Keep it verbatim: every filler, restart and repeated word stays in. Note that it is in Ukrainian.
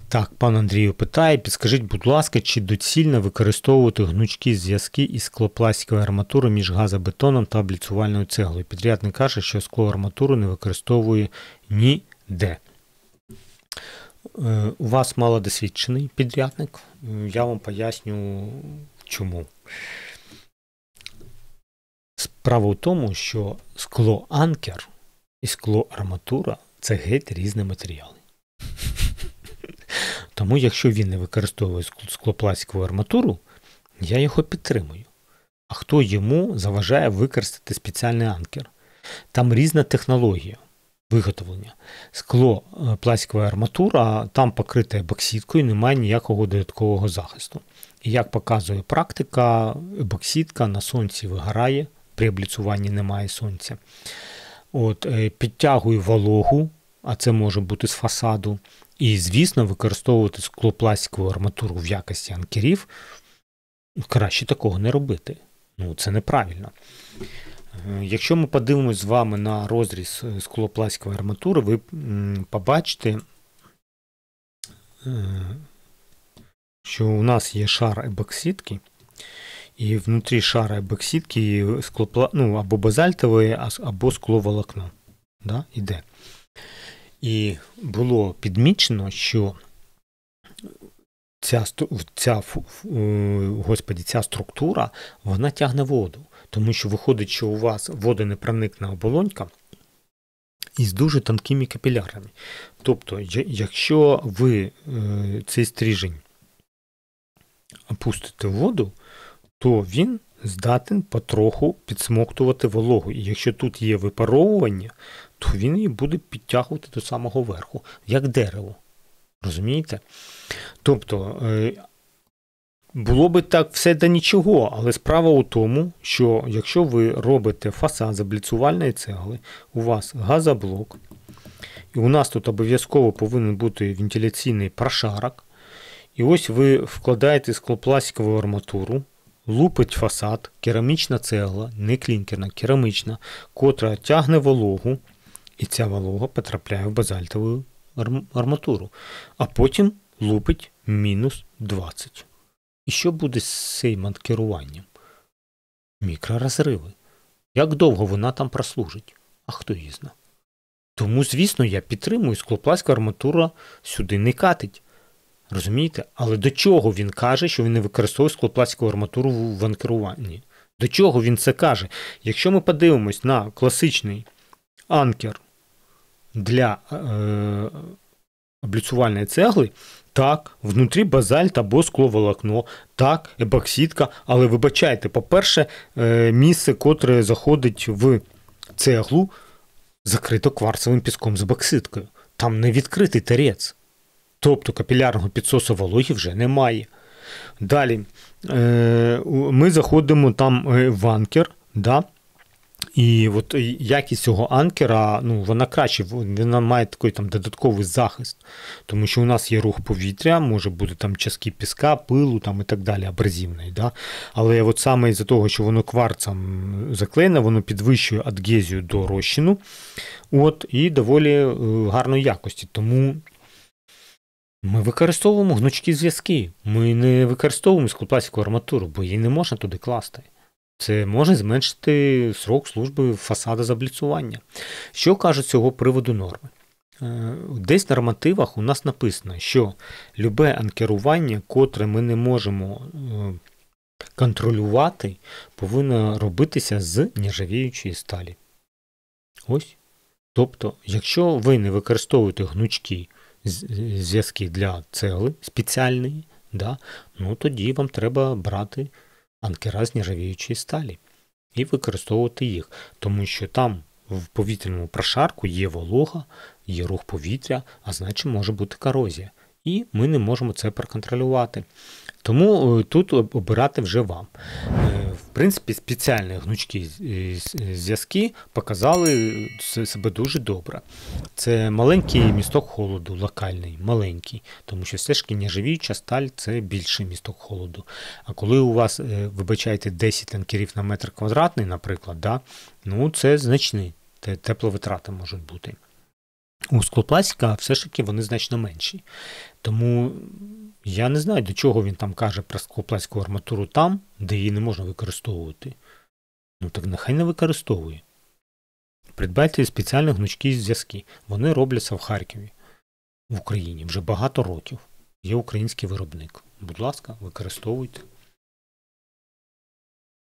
Так, пан Андрію питає, підскажіть, будь ласка, чи доцільно використовувати гнучкі зв'язки із склопластикової арматури між газобетоном та обліцювальною цеглою? Підрядник каже, що склоарматуру не використовує ніде. У вас малодосвідчений підрядник. Я вам поясню, чому. Справа в тому, що склоанкер і склоарматура – це геть різні матеріали. Тому, якщо він не використовує склопластикову арматуру, я його підтримую. А хто йому заважає використати спеціальний анкер? Там різна технологія виготовлення. Склопластикова арматура, там покрита ебоксидкою, немає ніякого додаткового захисту. І як показує практика, ебоксидка на сонці вигорає, при обліцюванні немає сонця. От, підтягує вологу, а це може бути з фасаду. І, звісно, використовувати склопластикову арматуру в якості анкерів краще такого не робити. Ну, це неправильно. Якщо ми подивимось з вами на розріз склопластикової арматури, ви побачите, що у нас є шар ебоксидки, і внутрі шара ебоксидки склопла... ну, або базальтове, або скловолокно. Да? Іде. І було підмічено, що ця, ця, господі, ця структура, вона тягне воду. Тому що виходить, що у вас водонепроникна оболонька із дуже тонкими капілярами. Тобто, якщо ви цей стрижень опустите в воду, то він здатен потроху підсмоктувати вологу. І якщо тут є випаровування, то він її буде підтягувати до самого верху, як дерево. Розумієте? Тобто, було би так все до нічого, але справа у тому, що якщо ви робите фасад з обліцювальної цегли, у вас газоблок, і у нас тут обов'язково повинен бути вентиляційний прошарок, і ось ви вкладаєте склопластикову арматуру, лупить фасад, керамічна цегла, не клінкерна, керамічна, котра тягне вологу, і ця волога потрапляє в базальтову арматуру, а потім лупить мінус двадцять. І що буде з цим анкеруванням? Мікророзриви. Як довго вона там прослужить? А хто її знає? Тому, звісно, я підтримую, склопластикова арматура сюди не катить. Розумієте? Але до чого він каже, що він не використовує склопластикову арматуру в анкеруванні? До чого він це каже? Якщо ми подивимось на класичний анкер для е, обліцювальної цегли, так, внутрі базальт або скловолокно, так, ебоксидка, але вибачайте, по-перше, е, місце, котре заходить в цеглу, закрито кварцевим піском з ебоксидкою. Там не відкритий торець. Тобто капілярного підсосу вологи вже немає. Далі, е, ми заходимо там в анкер, да? І от якість цього анкера, ну, вона краще, вона має такий там додатковий захист, тому що у нас є рух повітря, може бути там частки піска, пилу там і так далі, абразивної, да? Але от саме із-за того, що воно кварцем заклеєне, воно підвищує адгезію до розчину, от, і доволі гарної якості, тому ми використовуємо гнучкі зв'язки, ми не використовуємо склопластикову арматуру, бо її не можна туди класти. Це може зменшити срок служби фасада з обліцювання. Що кажуть з цього приводу норми? Десь в нормативах у нас написано, що любе анкерування, котре ми не можемо контролювати, повинно робитися з нержавіючої сталі. Ось. Тобто, якщо ви не використовуєте гнучкі зв'язки для цегли спеціальної, да, ну тоді вам треба брати анкера з нержавіючої сталі і використовувати їх, тому що там в повітряному прошарку є волога, є рух повітря, а значить може бути корозія. І ми не можемо це проконтролювати. Тому тут обирати вже вам. В принципі, спеціальні гнучкі зв'язки показали себе дуже добре. Це маленький місток холоду, локальний, маленький, тому що все ж таки нержавіюча сталь – це більший місток холоду. А коли у вас, вибачайте, десять анкерів на метр квадратний, наприклад, да, ну це значні тепловитрати можуть бути. У склопластика все ж таки вони значно менші. Тому я не знаю, до чого він там каже про склопластикову арматуру там, де її не можна використовувати. Ну так нехай не використовує. Придбайте спеціальні гнучкі зв'язки. Вони робляться в Харкові, в Україні вже багато років. Є український виробник. Будь ласка, використовуйте.